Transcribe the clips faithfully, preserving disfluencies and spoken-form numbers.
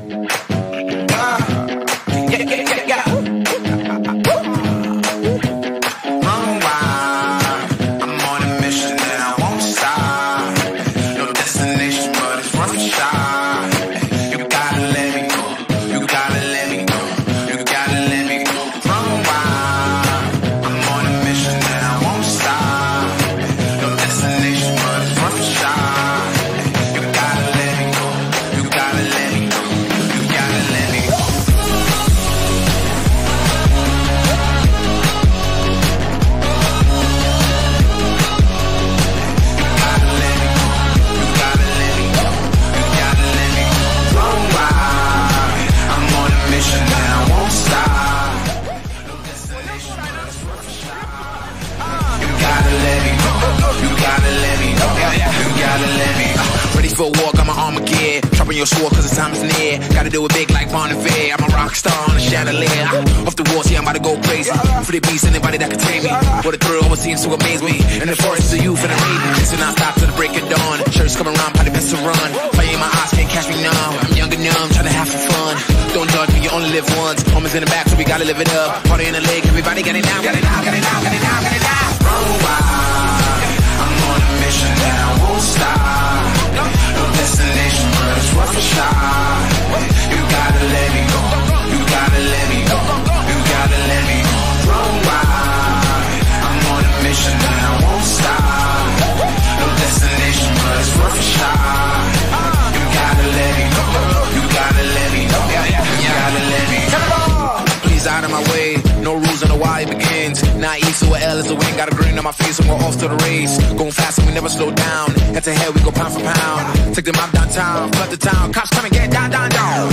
For a walk, I'm an Armageddon. Dropping your sword cause the time is near. Gotta do it big like Bon Iver. I'm a rock star on a chandelier. Off the walls, yeah, I'm about to go crazy. For the beast, anybody that can tame me. What a thrill, what seems to amaze me. And the forest is the youth and the raven. Listen, I stop till the break of dawn. Shirts coming around, probably best to run. Fire in my eyes, can't catch me now. I'm young and numb, trying to have some fun. Don't judge me, you only live once. Homies in the back, so we gotta live it up. Party in the lake, everybody get it now, get it now, get it now, get it now, get it now. Run wild, I'm on a mission that I won't stop. No destination, but it's worth a shot. You gotta let me go. You gotta let me go. You gotta let me go. Run wild. I'm on a mission and I won't stop. No destination, but it's worth a shot. You gotta let me go. You gotta let me go. You gotta let me go. Please out of my way. No rules on the why it begins. Not E, so a L is the win. Got a grin on my face and we're off to the race. Going fast and we never slow down. Head to head, we go pound for pound. Take them out downtown, flood the town. Cops come and get down, down, down.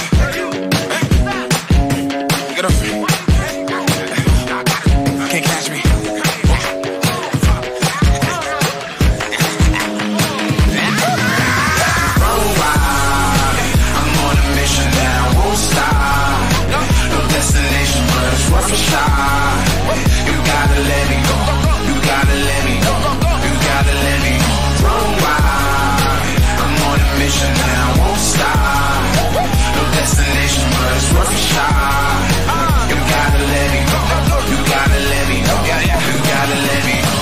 Get up. Can't catch me. Run wild. I'm on a mission that I won't stop. No destination, but it's worth a shot. You gotta let me go. You gotta let me go. You gotta let me go. Run wild. I'm on a mission and I won't stop. No destination, but it's worth a shot. You gotta let me go. You gotta let me go. You gotta let me go.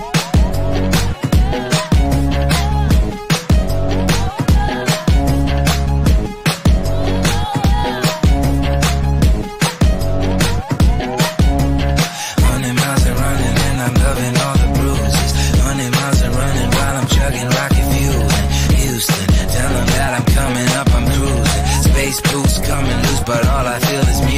Hundred miles and running and I'm loving all the bruises. Hundred miles and running while I'm chugging rocket fuel in Houston. Tell them that I'm coming up, I'm cruising. Space boots coming loose, but all I feel is